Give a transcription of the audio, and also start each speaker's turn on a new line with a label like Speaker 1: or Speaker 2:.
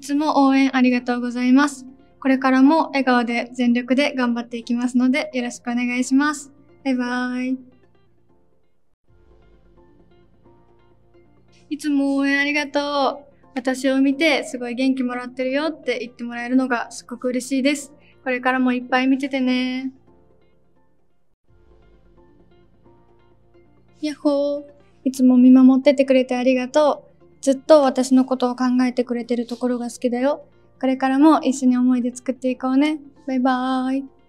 Speaker 1: いつも応援ありがとうございます。これからも笑顔で全力で頑張っていきますので、よろしくお願いします。バイバーイ。いつも応援ありがとう。私を見てすごい元気もらってるよって言ってもらえるのがすごく嬉しいです。これからもいっぱい見ててね。やっほー。いつも見守っててくれてありがとう。ずっと私のことを考えてくれてるところが好きだよ。これからも一緒に思い出作っていこうね。バイバーイ。